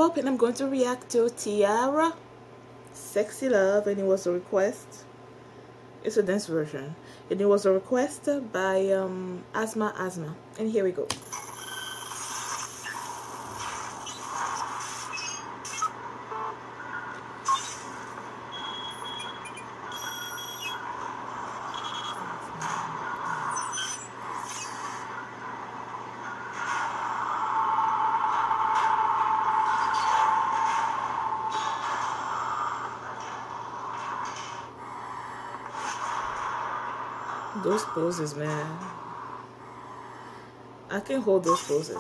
up and I'm going to react to Tiara, Sexy Love, and it was a request. It's a dance version. And it was a request by Asma. And here we go. Those poses, man. I can hold those poses.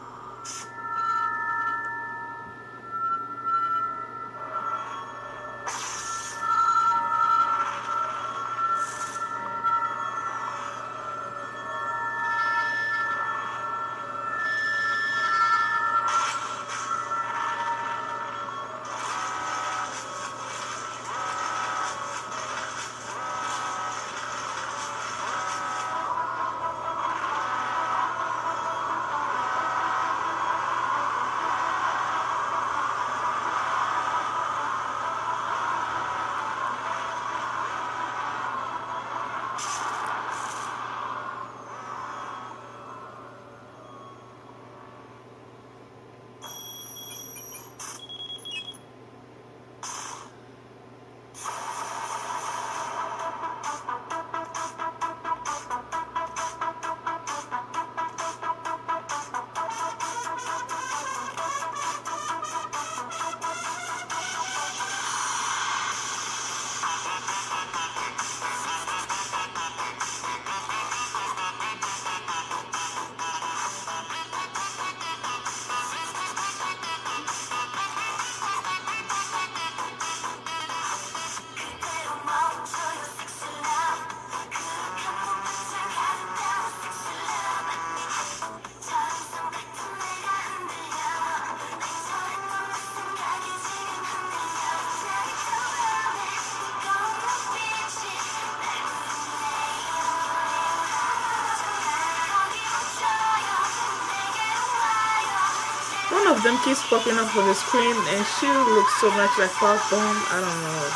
One of them keeps popping up on the screen and she looks so much like Puff Bomb. I don't know.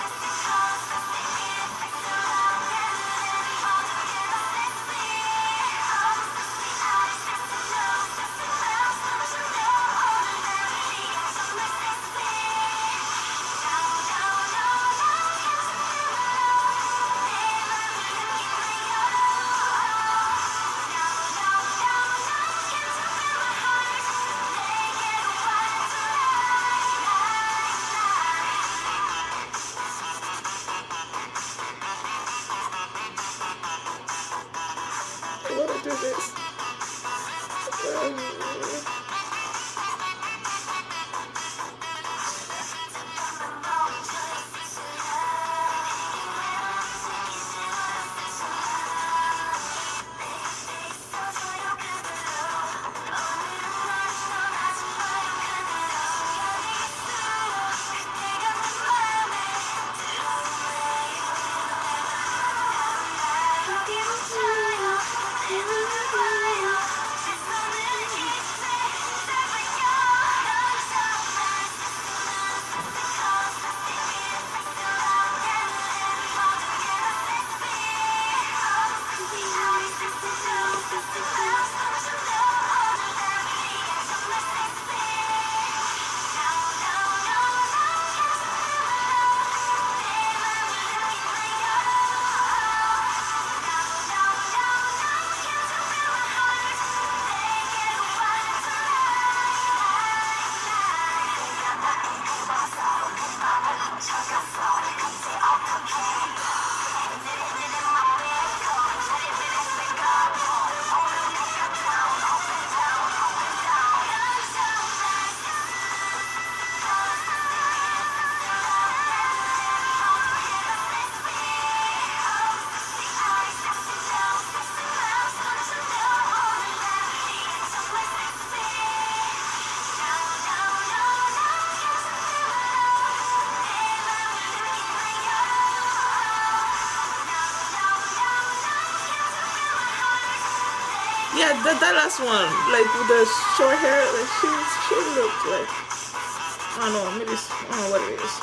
I want to do this. Yeah, that last one, like with the short hair, like she looked like I don't know, maybe I don't know what it is.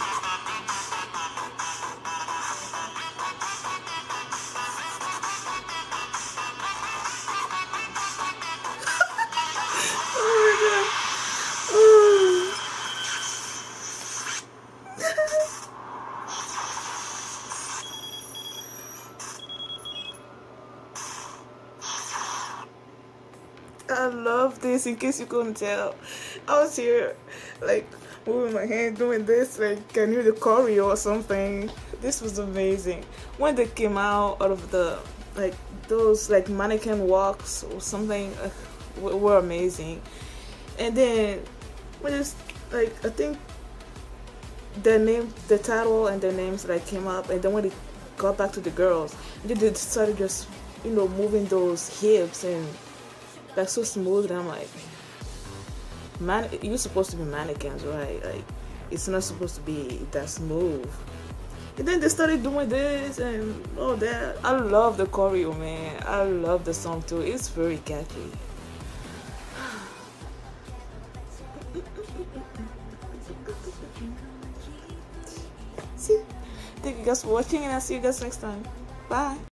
I love this, in case you couldn't tell. I was here, like, moving my hand, doing this, like, I knew the choreo or something. This was amazing. When they came out of the, like, those, like, mannequin walks or something, were amazing. And then, we just, like, I think their name, the title and their names, like, came up, and then when they got back to the girls, they started just, you know, moving those hips and like so smooth, and I'm like, man, you're supposed to be mannequins, right? Like, it's not supposed to be that smooth. And then they started doing this and all that. I love the choreo, man. I love the song too. It's very catchy. See, thank you guys for watching, and I'll see you guys next time. Bye.